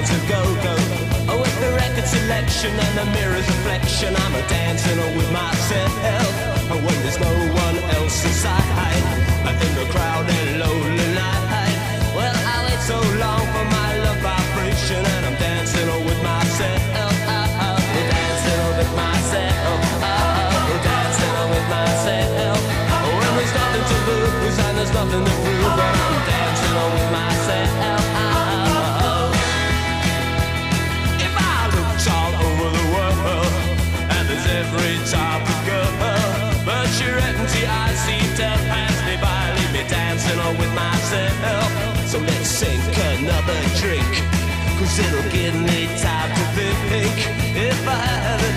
sounds of go-go. Oh, with the record selection and the mirror's reflection, I'm a dancing with myself. Oh, when there's no one else inside, in the crowded lonely night. Well, I wait so long for my love vibration, and I'm dancing with myself. Dancing with myself. Dancing with myself. When there's nothing to lose and there's nothing to prove, but I'm dancing with myself. If I looked all over the world, and there's every type of girl, but you're empty, I see to pass me by, leave me dancing with myself. So let's sink another drink, 'cause it'll give me time to think. If I had